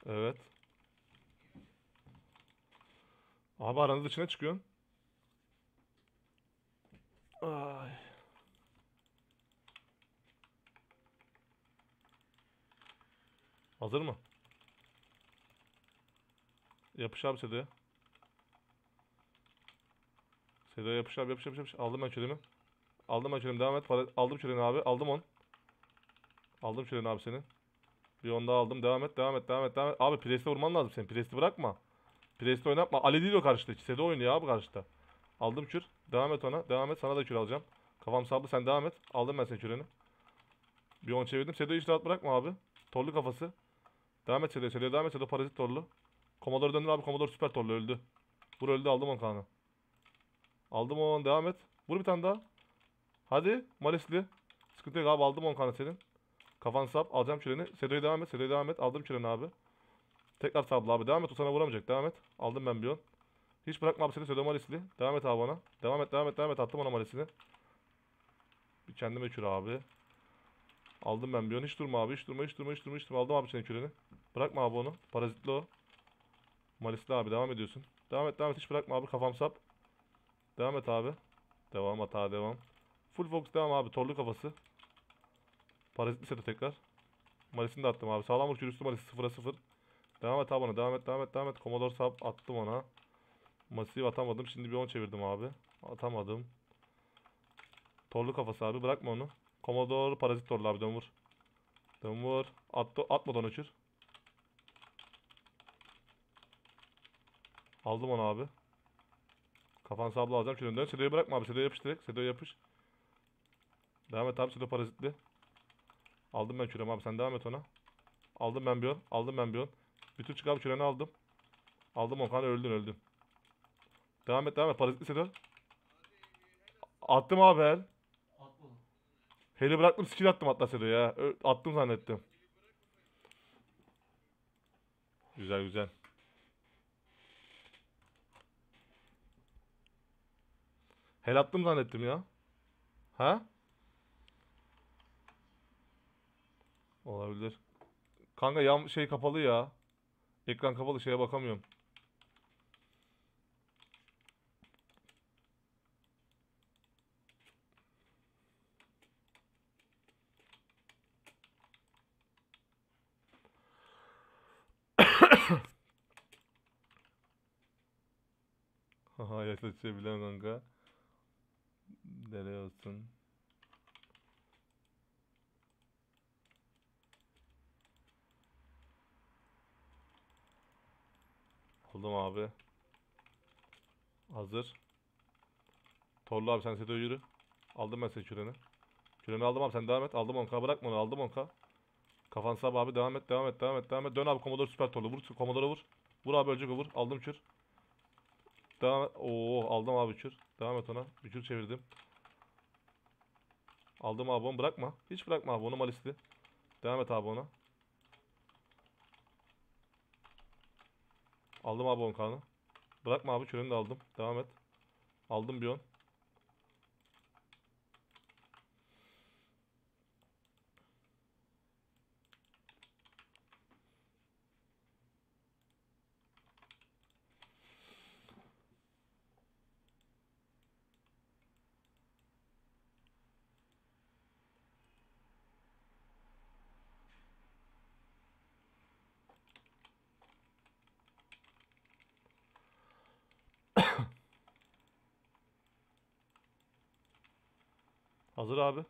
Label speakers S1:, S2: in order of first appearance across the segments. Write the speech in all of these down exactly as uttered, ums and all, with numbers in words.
S1: Evet. Abi aranın dışına çıkıyorsun. Ay. Hazır mı? Yapış abi Sedo'ya. Sedo'ya yapış abi yapış yapış yapış. Aldım ben çölümü. Aldım ben çölümü devam et. Para... Aldım çölünü abi. Aldım on. Aldım çölünü abi senin. Bir on daha aldım. Devam et devam et devam et devam et. Abi Priest'e vurman lazım senin. Priest'i bırakma. Priest'i oynatma. Ali değil o karşıda. Sedo oynuyor abi karşıda. Aldım kür. Devam et ona. Devam et. Sana da kür alacağım. Kafam sablı sen devam et. Aldım ben senin kürünü. Bir on çevirdim. Sedo'yu hiç rahat bırakma abi. Torlu kafası. Devam et Sedo'ya. Sedo'ya devam et. Sedo parazit torlu. Komodor döndür abi. Komodor süper torlu öldü. Vur öldü aldım on kanı. Aldım on devam et. Vur bir tane daha. Hadi Malisli. Sıkıntı yok abi aldım on kanı senin. Kafan sap alacağım küreni. Sedo'ya devam et. Sedo'ya devam et. Aldım küreni abi. Tekrar sabla abi. Devam et. O sana vuramayacak. Devam et. Aldım ben bir on. Hiç bırakma abi seni. Sedo Malisli. Devam et abi ona. Devam et devam et devam et. Attım ona Malisli. Bir kendime kür abi. Aldım ben bir on. Hiç durma abi. Hiç durma hiç durma hiç durma hiç durma. Aldım abi senin küreni. Bırakma abi onu. Parazitli o. Malisli abi devam ediyorsun. Devam et devam et. Hiç bırakma abi. Kafam sap. Devam et abi. Devam hata devam. Full focus devam abi. Torlu kafası. Parazitli seti tekrar. Malisini de attım abi. Sağlam vur üstü malisi sıfıra sıfır. Devam et abi ona. Devam et devam et devam et. Commodore sap attım ona. Masif atamadım. Şimdi bir on çevirdim abi. Atamadım. Torlu kafası abi. Bırakma onu. Commodore parazit torlu abi. Dön vur. Dön vur. Attı, atmadan uçur. Aldım onu abi. Kafan sabla alacağım. Şöyle dön. Sedo'yu bırakma abi. Sedo'ya yapış direkt. Sedo'ya yapış. Devam et abi. Sedo parazitli. Aldım ben küremi abi. Sen devam et ona. Aldım ben bir on. Aldım ben bir on. Bütün çık abi küreni aldım. Aldım o kanı öldün öldün. Devam et devam et. Parazitli Sedo. Attım abi el.
S2: Atmadım.
S1: Heli bıraktım skill attım hatta Sedo'ya ya. Ö- Attım zannettim. Güzel güzel. Hel attım zannettim ya. Ha? Olabilir. Kanka yan şey kapalı ya. Ekran kapalı şeye bakamıyorum. Haha yaşlaşabilen kanka. Nereye olsun. Aldım abi. Hazır. Torlu abi sen Sedo'ya yürü. Aldım ben senin küreni. Küreni aldım abi sen devam et. Aldım on ka bırakma onu aldım on ka. Kafan sab abi devam et devam et devam et devam et. Dön abi Commodore süper torlu vur. Commodore vur. Vur abi ölecek o vur. Aldım kür. Devam et. Oo aldım abi kür. Devam et ona. Bir kür çevirdim. Aldım abi onu bırakma. Hiç bırakma abi onu malisli. Devam et abi ona. Aldım abi on kanı. Bırakma abi küreni de aldım. Devam et. Aldım bir on. Hazır abi.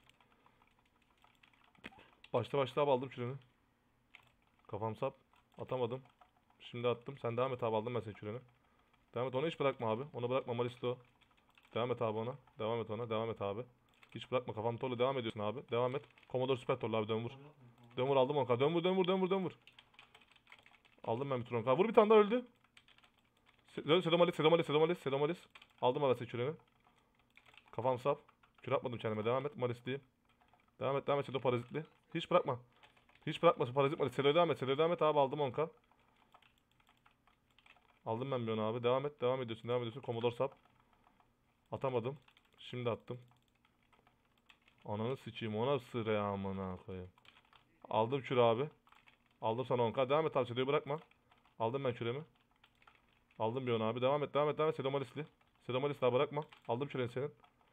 S1: Başta başta abi aldım küreni. Kafam sap. Atamadım. Şimdi attım. Sen devam et abi aldım ben senin küreni. Devam et onu hiç bırakma abi. Onu bırakma Malisto. Devam et abi ona. Devam et ona. Devam et abi. Hiç bırakma kafam torlu devam ediyorsun abi. Devam et. Commodore süper torlu abi dön vur.
S2: Kol yapmayın. Kol
S1: Dön
S2: yapmayın.
S1: vur aldım onu. Dön vur dön vur dön vur dön vur. Aldım ben bir tur onu. Vur bir tane daha öldü. Se- Sedomalis Sedomalis Sedomalis Sedomalis. Aldım abi senin küreni. Kafam sap. Kür atmadım kendime. Devam et. Malis diyeyim. Devam et devam et. Sedo parazitli. Hiç bırakma. Hiç bırakma. Parazit Malis. Sedo'ya devam et. Sedo'ya devam et abi. Aldım on ka. Aldım ben bir onu abi. Devam et. Devam ediyorsun. Devam ediyorsun. Commodore sap. Atamadım. Şimdi attım. Ananı sıçayım ona sıra amına koyayım. Aldım kür abi. Aldım sana on k. Devam et abi. Sedo'yu bırakma. Aldım ben küremi. Aldım bir on abi. Devam et. Devam et. Devam et. Sedo Malisli. Sedo Malisli daha bırakma. Aldım küreni senin.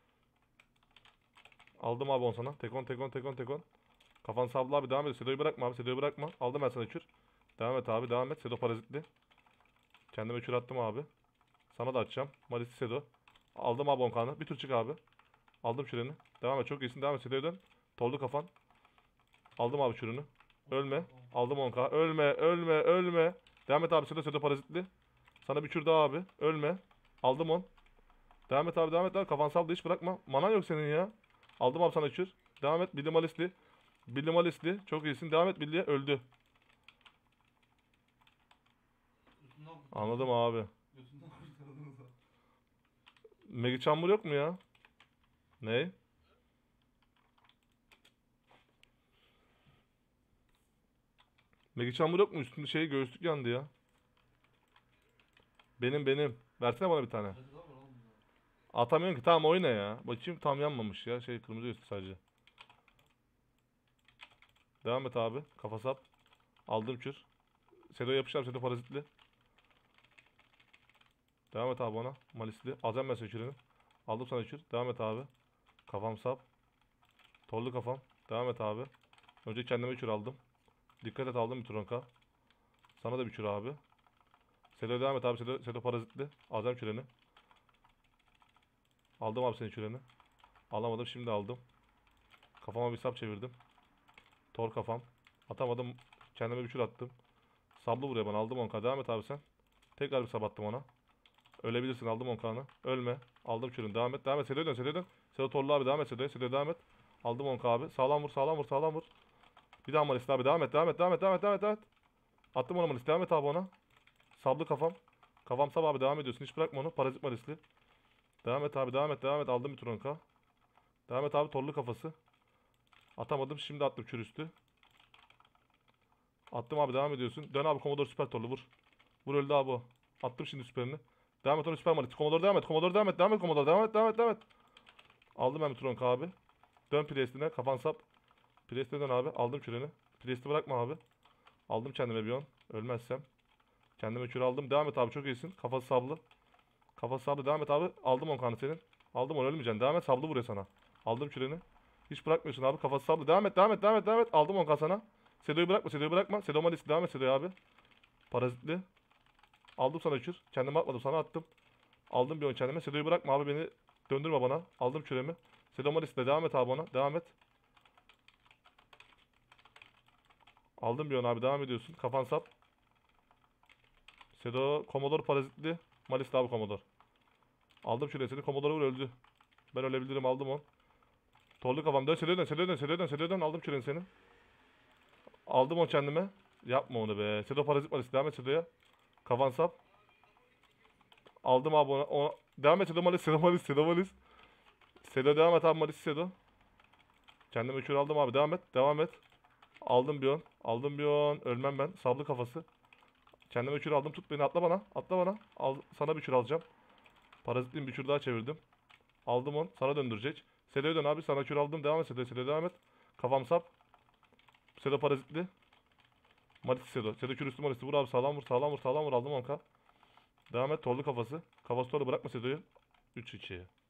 S1: Aldım abi on sana. Tekon tekon tekon tekon. Kafan sabla abi. Devam et. Sedo'yu bırakma abi. Sedo'yu bırakma. Aldım ben sana kür. Devam et abi. Devam et. Sedo parazitli. Kendime kür attım abi. Sana da atacağım. Malisli Sedo. Aldım abi on k'nı. Bir tur çık abi. Aldım küreni. Devam et. Çok iyisin. Devam et. Sedo'ya dön. Toldu kafan. Aldım abi kürünü. Ölme. Aldım on k. Ölme. Ölme. Ölme. Devam et abi. Sedo Sedo parazitli. Sana bir kür daha abi. Ölme. Aldım on. Devam et abi. Devam et abi. Kafan sabla hiç bırakma. Manan yok senin ya. Aldım abi sana kür. Devam et. Billy Malisli. Billy Malisli. Çok iyisin. Devam et Billy'ye. Öldü. Anladım abi. Megi Chamber yok mu ya? Ne? Megi Chamber yok mu? Üstünde şey göğüslük yandı ya. Benim benim. Versene bana bir tane. Atamıyorum ki. Tamam oyna ya. Bakayım tam yanmamış ya. Şey kırmızı üstü sadece. Devam et abi. Kafa sap. Aldım kür. Sedo'ya yapışlar. Sedo parazitli. Devam et abi ona. Malisli. Alacağım ben senin kürünü. Aldım sana kür. Devam et abi. Kafam sap. Torlu kafam. Devam et abi. Önce kendime kür aldım. Dikkat et aldım bir tronka. Sana da bir kür abi. Sedo devam et abi. Sedo, Sedo parazitli. Alacağım küreni. Aldım abi senin küreni. Alamadım şimdi aldım. Kafama bir sap çevirdim. Tor kafam. Atamadım. Kendime bir kür attım. Sablı buraya bana. Aldım on k. Devam et abi sen. Tekrar bir sap attım ona. Ölebilirsin. Aldım on k'nı. Ölme. Aldım kürünü. Devam et. Devam et. Sedo'ya dön. Sedo'ya dön. Sedo torlu abi. Devam et Sedo'ya. Sedo'ya devam et. Aldım on k abi. Sağlam vur. Sağlam vur. Sağlam vur. Bir daha Malis abi. Devam et. Devam et. Devam et. Devam et. Devam et. Devam et. Attım ona Malis. Devam et abi ona. Sablı kafam. Kafam sab abi. Devam ediyorsun. Hiç bırakma onu. Parazit Malisli. Devam et abi. Devam et. Devam et. Aldım bir tur on k. Devam et abi. Torlu kafası. Atamadım. Şimdi attım kür üstü. Attım abi. Devam ediyorsun. Dön abi. Commodore süper torlu vur. Vur öldü abi o. Attım şimdi süperini. Devam et onu süper Malis. Commodore devam et. Commodore devam et. Devam et Commodore. Devam et. Devam et. Devam et. Aldım ben bir tur on k abi. Dön Priest'ine. Kafan sap. Priest'e dön abi. Aldım küreni. Priest'i bırakma abi. Aldım kendime bir on. Ölmezsem. Kendime kür aldım. Devam et abi. Çok iyisin. Kafası sablı. Kafası sablı. Devam et abi. Aldım on kanı senin. Aldım onu ölmeyeceksin. Devam et. Sablı buraya sana. Aldım küreni. Hiç bırakmıyorsun abi. Kafası sablı. Devam et. Devam et. Devam et. Devam et. Aldım on kan sana. Sedo'yu bırakma. Sedo'yu bırakma. Sedo Malis. Devam et Sedo'ya abi. Parazitli. Aldım sana kür. Kendime atmadım. Sana attım. Aldım bir on kendime. Sedo'yu bırakma abi. Beni döndürme bana. Aldım küremi. Sedo Malis'le devam et abi ona. Devam et. Aldım bir on abi. Devam ediyorsun. Kafan sap. Sedo Commodore parazitli. Malis abi Commodore. Aldım şuraya seni. Commodore vur öldü. Ben ölebilirim. Aldım on. Torlu kafam. Dön Sedo'ya dön. Sedo'ya dön. Sedo'ya dön. Sedo'ya dön. Aldım şuraya seni. Aldım on kendime. Yapma onu be. Sedo parazit Malis. Devam et Sedo'ya. Kafan sap. Aldım abi ona. ona. Devam et Sedo Malis. Sedo Malis. Sedo Malis. Sedo devam et abi Malis Sedo. Kendime kür aldım abi. Devam et. Devam et. Aldım bir on. Aldım bir on. Ölmem ben. Sablı kafası. Kendime kür aldım. Tut beni. Atla bana. Atla bana. Al, sana bir kür alacağım. Parazitliyim. Bir kür daha çevirdim. Aldım on. Sana döndürecek. Sedo'ya dön abi. Sana kür aldım. Devam et Sedo'ya. Sedo'ya devam et. Kafam sap. Sedo parazitli. Malis Sedo. Sedo kür üstü Malis'i. Vur abi. Sağlam vur. Sağlam vur. Sağlam vur. Aldım on k. Devam et. Torlu kafası. Kafası torlu. Bırakma Sedo'yu. üç iki.